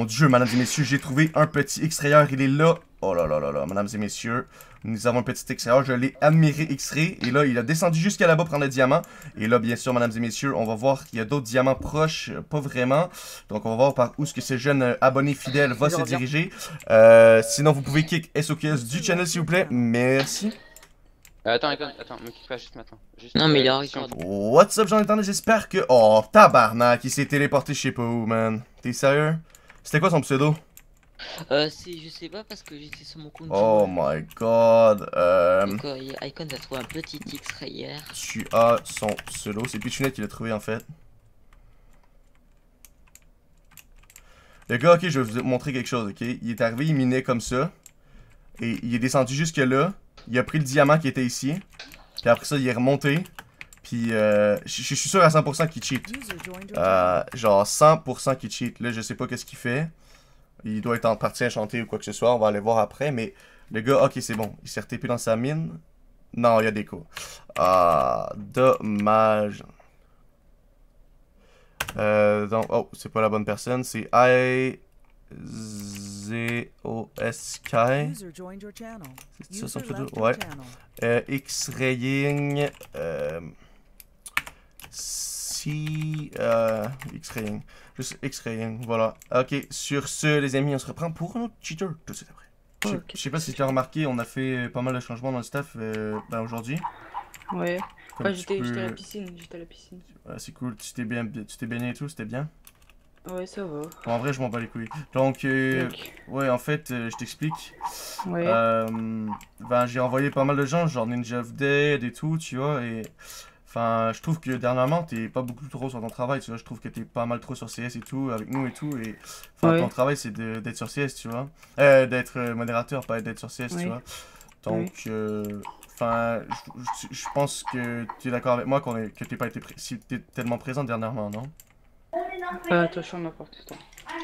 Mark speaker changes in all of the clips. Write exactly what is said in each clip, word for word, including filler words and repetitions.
Speaker 1: dieu, mesdames et messieurs, j'ai trouvé un petit extrayeur, il est là. Oh là là là là, mesdames et messieurs, nous avons un petit extrayeur, je l'ai admiré extrait, et là, il a descendu jusqu'à là-bas prendre le diamant. Et là, bien sûr, mesdames et messieurs, on va voir qu'il y a d'autres diamants proches, euh, pas vraiment. Donc, on va voir par où est-ce que ce jeune euh, abonné fidèle va se diriger. Euh, sinon, vous pouvez kick S O K S du channel, s'il vous plaît. Merci.
Speaker 2: Euh, attends, attends, attends, me quitte pas juste maintenant. Juste,
Speaker 3: Non, mais
Speaker 2: euh,
Speaker 3: il a
Speaker 2: si
Speaker 3: record.
Speaker 2: on-
Speaker 1: What's up, Jonathan? J'espère que... Oh, tabarnak, il s'est téléporté je sais pas où, man. T'es sérieux? C'était quoi son pseudo?
Speaker 3: Euh, c'est, je sais pas parce que j'étais sur mon compte.
Speaker 1: Oh my god. Euh...
Speaker 3: Donc, euh, Icon a trouvé un petit extrait hier.
Speaker 1: Tu as son pseudo. C'est Pichunette qui l'a trouvé, en fait. Le gars, ok, je vais vous montrer quelque chose, ok? Il est arrivé, il minait comme ça. Et il est descendu jusque là. Il a pris le diamant qui était ici. Puis après ça, il est remonté. Puis, euh, je je suis sûr à cent pour cent qu'il cheat. Euh, genre cent pour cent qu'il cheat. Là, je sais pas qu'est-ce qu'il fait. Il doit être en partie enchanté ou quoi que ce soit. On va aller voir après. Mais le gars, ok, c'est bon. Il s'est retépé dans sa mine. Non, il y a des coups. Ah, dommage. Euh, donc, oh, c'est pas la bonne personne. C'est I Z O S K. C'est ça son pseudo? Ouais. Euh, X-Raying. Euh, si. Euh, X-Raying. Juste X-Raying, voilà. Ok, sur ce, les amis, on se reprend pour un autre cheater tout de suite après. Je sais- je sais pas si tu as remarqué, on a fait pas mal de changements dans le staff euh, ben, aujourd'hui.
Speaker 4: Ouais.
Speaker 1: Comme
Speaker 4: Ouais,
Speaker 1: tu
Speaker 4: j'étais
Speaker 1: peux-
Speaker 4: j'étais à la piscine, j'étais à la piscine.
Speaker 1: Ouais, c'est cool, tu t'es bien, tu t'es baigné et tout, c'était bien.
Speaker 4: Ouais, ça va.
Speaker 1: Bon, en vrai, je m'en bats les couilles. Donc, euh,
Speaker 4: Ok.
Speaker 1: ouais, en fait, euh, je t'explique.
Speaker 4: Ouais.
Speaker 1: Euh, ben, j'ai envoyé pas mal de gens, genre Ninja of Dead et tout, tu vois, et... Enfin, je trouve que dernièrement, t'es pas beaucoup trop sur ton travail, tu vois, je trouve que t'es pas mal trop sur C S et tout, avec nous et tout, et... Enfin,
Speaker 4: Ouais.
Speaker 1: ton travail, c'est de- d'être sur C S, tu vois. Euh, d'être euh, modérateur, pas d'être sur C S, tu
Speaker 4: Oui.
Speaker 1: vois. Donc, euh... Enfin, je- je je pense que tu es d'accord avec moi qu'on est, que t'es pas été pré- si t'es tellement présent dernièrement, non?
Speaker 4: Ah, attention, ma porte, attends.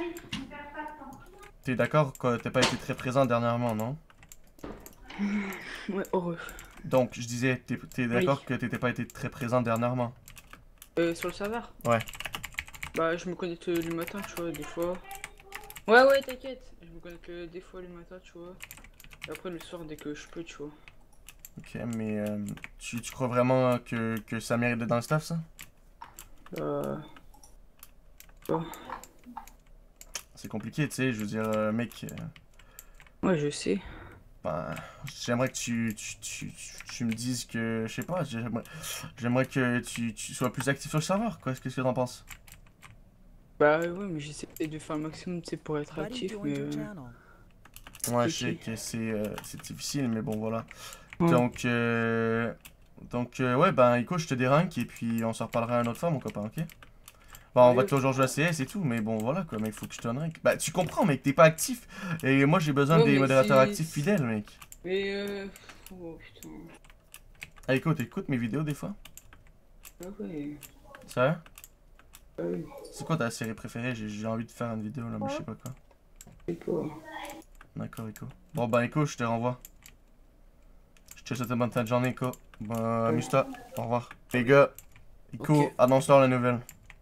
Speaker 1: T'es d'accord que t'as pas été très présent dernièrement, non?
Speaker 4: Ouais, heureux.
Speaker 1: Donc, je disais, t'es t'es d'accord
Speaker 4: Oui.
Speaker 1: que t'étais pas été très présent dernièrement?
Speaker 4: Euh, sur le serveur?
Speaker 1: Ouais.
Speaker 4: Bah, je me connecte le matin, tu vois, des fois. Ouais, ouais, t'inquiète. Je me connecte euh, des fois le matin, tu vois. Et après, le soir, dès que je peux, tu vois.
Speaker 1: Ok, mais euh, tu, tu crois vraiment que, que ça mérite d'être dans le staff, ça?
Speaker 4: Euh... Ouais,
Speaker 1: C'est compliqué, tu sais, je veux dire, euh, mec, euh,
Speaker 4: ouais, je sais.
Speaker 1: ben, j'aimerais que tu, tu, tu, tu, tu me dises que, je sais pas, j'aimerais j'aimerais que tu, tu sois plus actif sur le serveur, quoi, qu'est-ce que t'en penses?
Speaker 4: Bah, ouais, mais j'essaie de faire le maximum, tu sais, pour être actif, mais... euh,
Speaker 1: Ouais,
Speaker 4: Ok.
Speaker 1: je sais que c'est euh, c'est difficile, mais bon, voilà.
Speaker 4: Ouais.
Speaker 1: Donc, euh, donc euh, ouais, ben, écoute, je te déranque, et puis on s'en reparlera une autre fois, mon copain, ok? Bon, on
Speaker 4: Oui,
Speaker 1: va
Speaker 4: ok.
Speaker 1: toujours jouer à C S et tout, mais bon, voilà, quoi, mec, faut que je te rank. Bah, tu comprends, mec, t'es pas actif, et moi, j'ai besoin
Speaker 4: Non,
Speaker 1: des
Speaker 4: mais
Speaker 1: modérateurs
Speaker 4: c'est-
Speaker 1: actifs fidèles, mec.
Speaker 4: Mais euh... Oh, putain.
Speaker 1: Ah, écoute, écoute mes vidéos, des fois.
Speaker 4: Ah ouais.
Speaker 1: Sérieux?
Speaker 4: Ah oui.
Speaker 1: C'est quoi ta série préférée? J'ai j'ai envie de faire une vidéo, là, mais je sais pas quoi.
Speaker 4: Je sais pas.
Speaker 1: D'accord, Echo. Bon, ben, Echo, je te renvoie. Je te souhaite une bonne fin de journée, Echo. Bon, amuse-toi. Au revoir. Les gars, Echo,
Speaker 3: Ok.
Speaker 1: annonce-leur la nouvelle.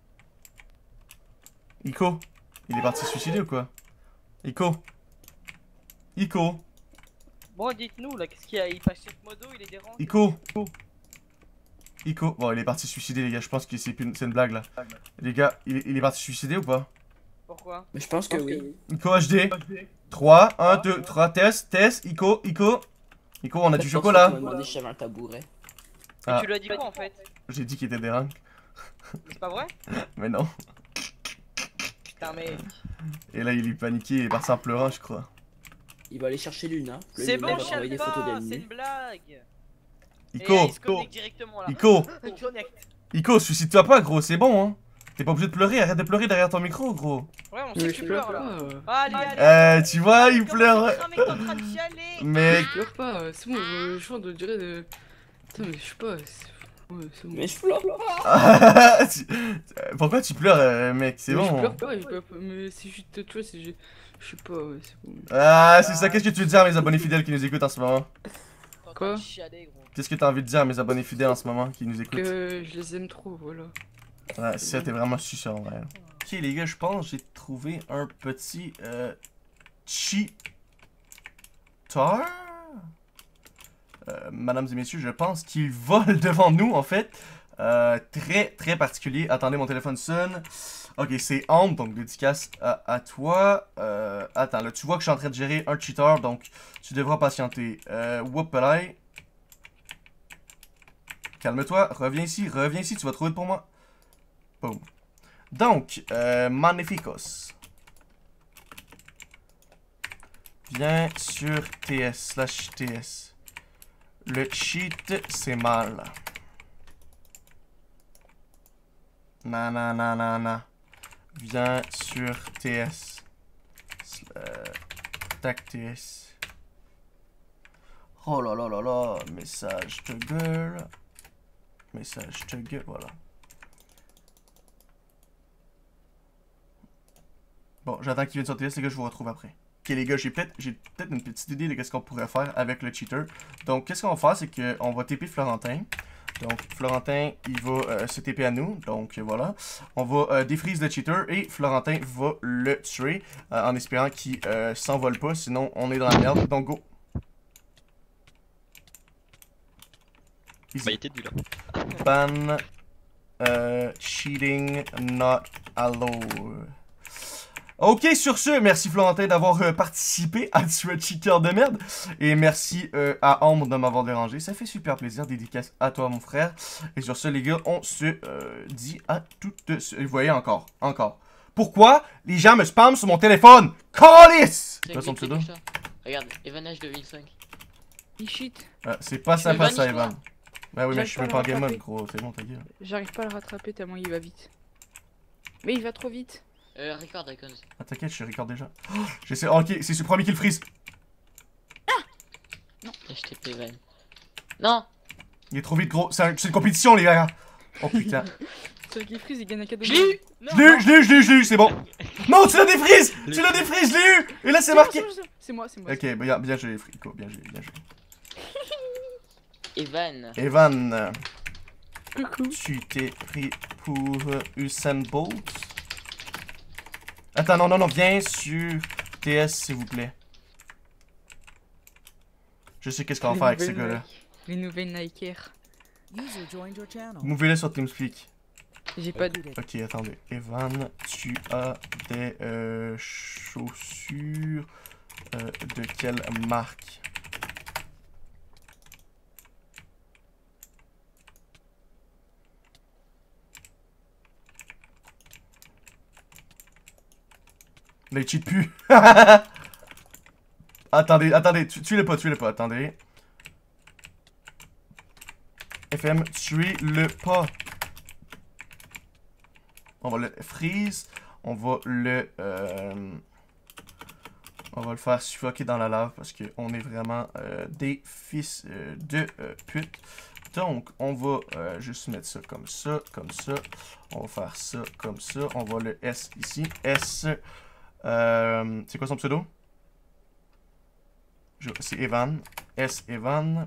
Speaker 1: Echo, il est parti se suicider ou quoi? Echo. Echo.
Speaker 5: Bon, dites-nous là, qu'est-ce qu'il y a? Il passe sur modo, il est dérangé.
Speaker 1: Echo. Echo. Bon, il est parti se suicider, les gars. Je pense que c'est une, c'est une blague, là. Les gars, il, est- il est parti se suicider ou pas?
Speaker 5: Pourquoi?
Speaker 3: Mais je pense que oui.
Speaker 1: Echo H D. trois, un, deux, trois, test, test. Echo, Echo. Echo, on a du chocolat.
Speaker 3: Tu m'as demandé si j'avais un tabouret.
Speaker 5: Mais
Speaker 1: Ah.
Speaker 5: tu lui as dit quoi en fait?
Speaker 1: J'ai dit qu'il était des rangs.
Speaker 5: C'est pas vrai?
Speaker 1: Mais non.
Speaker 5: Putain, mec.
Speaker 1: Et là, il est paniqué, il est parti en pleurant, je crois.
Speaker 3: Il va aller chercher Luna. Le
Speaker 5: C'est
Speaker 3: Luna
Speaker 5: bon,
Speaker 3: va
Speaker 5: je
Speaker 3: t'envoyer des photos
Speaker 5: pas, c'est
Speaker 3: d'ennemis.
Speaker 5: une blague.
Speaker 1: Ico,
Speaker 5: Et il se connecte directement là.
Speaker 1: Ico,
Speaker 5: Connecte.
Speaker 1: Ico, suicide-toi pas, gros, c'est bon, hein. T'es pas obligé de pleurer, arrête de pleurer derrière ton micro, gros.
Speaker 5: Ouais, on sait
Speaker 4: Mais
Speaker 5: que
Speaker 4: je
Speaker 5: tu
Speaker 4: pleure
Speaker 5: pleures
Speaker 4: pas.
Speaker 5: là.
Speaker 4: euh.
Speaker 5: Allez, allez.
Speaker 1: Euh, tu vois, il
Speaker 5: Comment
Speaker 1: pleure.
Speaker 5: c'est cramé que t'es en train de chialer?
Speaker 1: Mec,
Speaker 4: Je pleure pas, euh, c'est bon, euh, je chante, on dirait de... Putain, mais je sais pas, c'est... Ouais, c'est bon.
Speaker 3: Mais je pleure
Speaker 1: Tu- pourquoi tu pleures, euh, mec, c'est
Speaker 4: Mais Je
Speaker 1: bon.
Speaker 4: pleure pas, je pleure pas, mais c'est juste, tu vois, c'est... Je je sais pas, ouais, c'est bon.
Speaker 1: Ah, c'est ça, qu'est-ce que tu veux dire à mes abonnés fidèles qui nous écoutent en ce moment?
Speaker 5: T'es en train
Speaker 4: Quoi?
Speaker 5: de chialer, gros.
Speaker 1: Qu'est-ce que t'as envie de dire à mes abonnés fidèles en ce moment qui nous écoutent?
Speaker 4: Que je les aime trop, voilà.
Speaker 1: Ouais, c'est ça, t'es vraiment suceur, en vrai. Ok les gars, je pense que j'ai trouvé un petit euh, cheater. Euh, Mesdames et messieurs, je pense qu'il vole devant nous en fait. Euh, très très particulier. Attendez, mon téléphone sonne. Ok, c'est Ambre, donc dédicace à, à toi. Euh, attends, là tu vois que je suis en train de gérer un cheater, donc tu devras patienter. Euh, whoopalai. Calme-toi, reviens ici, reviens ici, tu vas trouver pour moi. Boom. Donc, euh, Magnificos. Viens sur T S, slash T S. Le cheat, c'est mal. Na na na na na. Viens sur T S. Euh, tac T S. Oh là là là là. Message de gueule. Message de gueule, voilà. Bon, j'attends qu'il vienne sur T S, les gars, je vous retrouve après. Ok les gars, j'ai peut-être j'ai peut-être une petite idée de ce qu'on pourrait faire avec le cheater. Donc, qu'est-ce qu'on va faire, c'est qu'on va T P Florentin. Donc, Florentin, il va euh, se T P à nous. Donc, euh, voilà. On va euh, défreeze le cheater et Florentin va le tuer euh, en espérant qu'il euh, s'envole pas. Sinon, on est dans la merde. Donc, go.
Speaker 6: Bah, il était dû là.
Speaker 1: Ban. Euh, cheating not allowed. Ok, sur ce, merci Florentin d'avoir euh, participé à tuer cheater de merde. Et merci euh, à Ambre de m'avoir dérangé. Ça fait super plaisir. Dédicace à toi, mon frère. Et sur ce, les gars, on se euh, dit à toutes... Vous voyez, encore, encore. Pourquoi les gens me spamment sur mon téléphone? Calice! C'est quoi son pseudo?
Speaker 3: Regarde, Evan H deux mille cinq.
Speaker 4: Il cheat.
Speaker 1: Euh, c'est pas sympa
Speaker 3: Evan,
Speaker 1: ça,
Speaker 3: je crois.
Speaker 1: Evan. Bah oui, mais
Speaker 4: J'arrive
Speaker 1: je suis
Speaker 4: pas
Speaker 1: même
Speaker 4: à
Speaker 1: pas en
Speaker 4: le
Speaker 1: game mode,
Speaker 4: rattraper.
Speaker 1: gros. C'est bon, ta gueule.
Speaker 4: J'arrive pas à le rattraper tellement il va vite. Mais il va trop vite.
Speaker 3: Euh, record Icons.
Speaker 1: Ah, t'inquiète, je record déjà. Oh, j'essaie... Oh, ok, c'est ce premier kill freeze.
Speaker 3: Je t'ai pris Evan. Non!
Speaker 1: Il est trop vite, gros. C'est un... une compétition, les gars. Oh putain.
Speaker 4: Celui qui freeze, il gagne un cadeau.
Speaker 3: Je l'ai eu!
Speaker 1: Je l'ai eu, je l'ai eu, je l'ai eu, je l'ai eu, c'est bon. Non, tu l'as défreeze! Tu l'as défreeze, je l'ai eu! Et là, c'est marqué.
Speaker 4: C'est moi, c'est moi.
Speaker 1: Ok, bien, bien joué, Frico, bien joué, bien joué.
Speaker 3: Evan.
Speaker 1: Evan,
Speaker 4: Coucou.
Speaker 1: tu t'es pris pour Usain Bolt? Attends, non, non, non, viens sur T S, s'il vous plaît. Je sais qu'est-ce qu'on va faire avec ces gars-là.
Speaker 4: Les nouvelles Nike Air.
Speaker 1: Mouvez-les sur TeamSpeak.
Speaker 4: J'ai pas de...
Speaker 1: Ok, attendez. Evan, tu as des euh, chaussures euh, de quelle marque? Là, il cheat plus. Attendez, attendez, tu, tuez-le pas, tuez-le pas, attendez. F M, tuez-le pas. On va le freeze. On va le... Euh, on va le faire suffoquer dans la lave parce qu'on est vraiment euh, des fils euh, de euh, pute. Donc, on va euh, juste mettre ça comme ça, comme ça. On va faire ça comme ça. On va le S ici. S... Euh, c'est quoi son pseudo? C'est Evan. S Evan.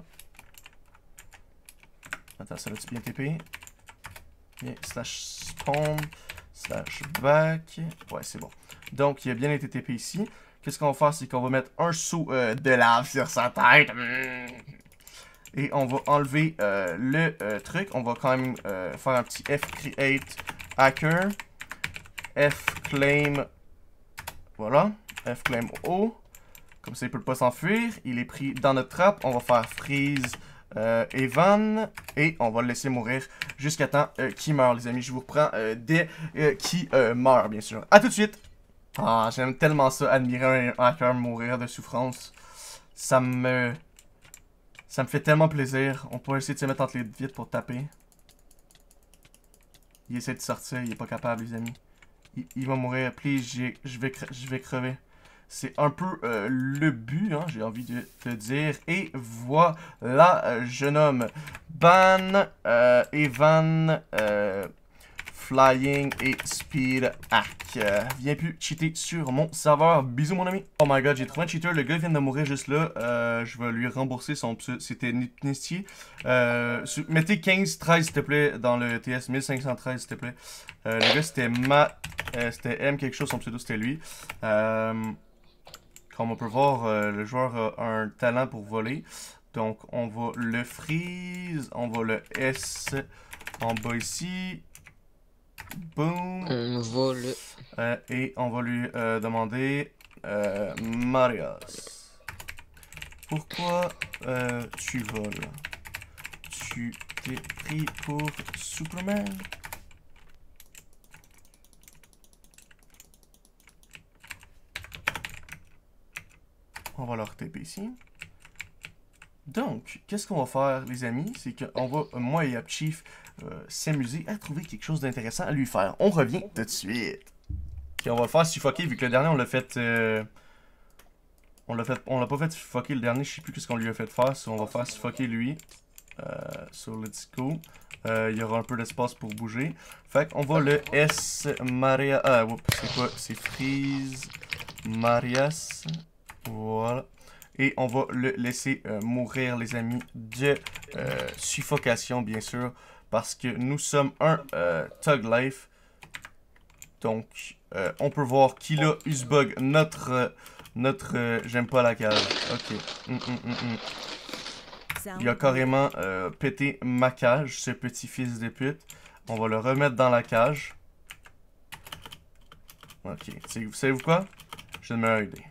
Speaker 1: Attends, ça va-tu bien T P? Bien, slash spawn, slash back. Ouais, c'est bon. Donc, il a bien été T P ici. Qu'est-ce qu'on va faire? C'est qu'on va mettre un seau euh, de lave sur sa tête. Et on va enlever euh, le euh, truc. On va quand même euh, faire un petit F create hacker. F claim. Voilà. F claim O. Comme ça, il peut pas s'enfuir. Il est pris dans notre trappe. On va faire freeze euh, Evan. Et on va le laisser mourir jusqu'à temps euh, qu'il meurt, les amis. Je vous reprends euh, dès euh, qu'il euh, meurt, bien sûr. A tout de suite. Ah, j'aime tellement ça, admirer un hacker mourir de souffrance. Ça me... Ça me fait tellement plaisir. On peut essayer de se mettre entre les vitres pour taper. Il essaie de sortir, il est pas capable, les amis. Il, il va mourir. Please, je vais, je vais crever. C'est un peu euh, le but, hein, j'ai envie de te dire. Et voilà, euh, jeune homme. Ban, euh, Evan, euh, Flying et Speed Hack. Euh, viens plus cheater sur mon serveur. Bisous mon ami. Oh my god, j'ai trouvé un cheater. Le gars vient de mourir juste là. Euh, je vais lui rembourser son pseudo. C'était Nipnisti. Euh, mettez quinze treize s'il te plaît dans le T S mille cinq cent treize s'il te plaît. Euh, le gars c'était Ma... Euh, c'était M quelque chose, son pseudo c'était lui. Euh, comme on peut voir, euh, le joueur a un talent pour voler. Donc on va le freeze. On va le S en bas ici. Boom.
Speaker 3: On va le...
Speaker 1: Euh, et on va lui euh, demander euh, Marias. Pourquoi euh, tu voles? Tu t'es pris pour Superman? On va leur taper ici. Donc, qu'est-ce qu'on va faire, les amis? C'est qu'on va, moi et Chief, euh, s'amuser à trouver quelque chose d'intéressant à lui faire. On revient tout de suite. Ok, on va le faire suffoquer, vu que le dernier, on l'a fait... Euh, on l'a fait, on l'a pas fait suffoquer le dernier, je sais plus ce qu'on lui a fait faire. So on va faire suffoquer lui. Euh, so, let's go. Euh, il y aura un peu d'espace pour bouger. Fait qu'on va le S Maria... Ah, oups, c'est quoi? C'est Freeze Marias. Voilà. Et on va le laisser euh, mourir, les amis, de euh, suffocation, bien sûr. Parce que nous sommes un euh, Thug Life. Donc, euh, on peut voir qu'il a Usbug, notre... Euh, notre... Euh, J'aime pas la cage. Ok. Mm, mm, mm, mm. Il a carrément euh, pété ma cage, ce petit fils de pute. On va le remettre dans la cage. Ok. Vous savez-vous quoi? J'ai une meilleure idée.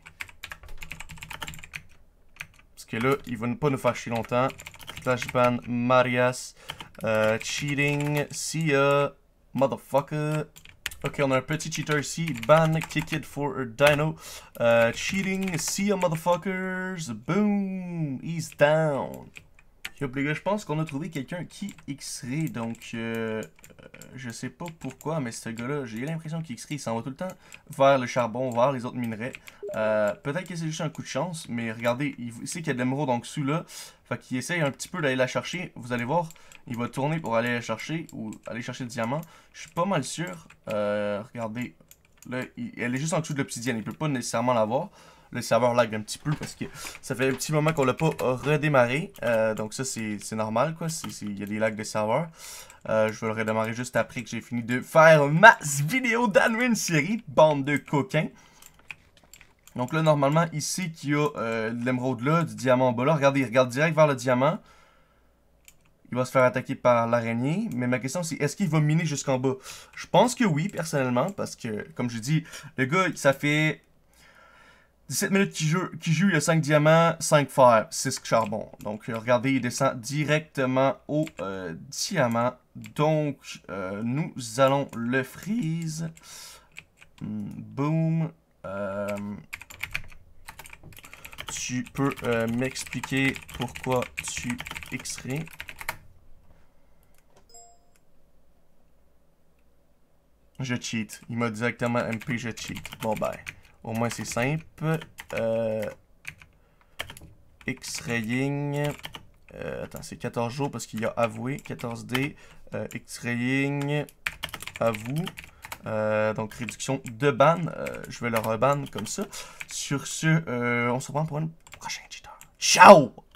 Speaker 1: Parce que là, il va pas nous faire chier longtemps. Flashban, Marias, euh, cheating, see ya, motherfucker. Ok, on a un petit cheater ici. Ban, kick it for a dino. Uh, cheating, see ya, motherfuckers. Boom, he's down. Yup, les gars, je pense qu'on a trouvé quelqu'un qui X-ray. Donc, euh, je sais pas pourquoi, mais ce gars-là, j'ai l'impression qu'il X-ray. Il s'en va tout le temps vers le charbon, vers les autres minerais. Euh, Peut-être que c'est juste un coup de chance, mais regardez, il sait qu'il y a de l'émeraude en dessous là. Fait qu'il essaye un petit peu d'aller la chercher. Vous allez voir, il va tourner pour aller la chercher ou aller chercher le diamant. Je suis pas mal sûr. Euh, regardez, là, il, elle est juste en dessous de l'obsidienne. Il peut pas nécessairement l'avoir. Le serveur lag un petit peu parce que ça fait un petit moment qu'on l'a pas redémarré. Euh, donc ça, c'est normal, quoi. Il y a des lags de serveur. Euh, je vais le redémarrer juste après que j'ai fini de faire ma vidéo d'Anwin série. Bande de coquins. Donc là, normalement, ici, qu'il y a euh, de l'émeraude là, du diamant en bas là. Regardez, il regarde direct vers le diamant. Il va se faire attaquer par l'araignée. Mais ma question, c'est est-ce qu'il va miner jusqu'en bas? Je pense que oui, personnellement. Parce que, comme je dis, le gars, ça fait dix-sept minutes qu'il joue, qu'il joue, il a cinq diamants, cinq fer, six charbon. Donc, euh, regardez, il descend directement au euh, diamant. Donc, euh, nous allons le freeze. Mm, boom. Euh, tu peux euh, m'expliquer pourquoi tu X-ray? Je cheat. Il m'a directement M P, je cheat. Bon ben, au moins c'est simple. Euh, X-raying. Euh, attends, c'est quatorze jours parce qu'il a avoué. quatorze D. Euh, X-raying. Avoue. Euh, donc réduction de ban. Euh, je vais le reban comme ça. Sur ce, euh, on se reprend pour une prochaine cheater. Ciao!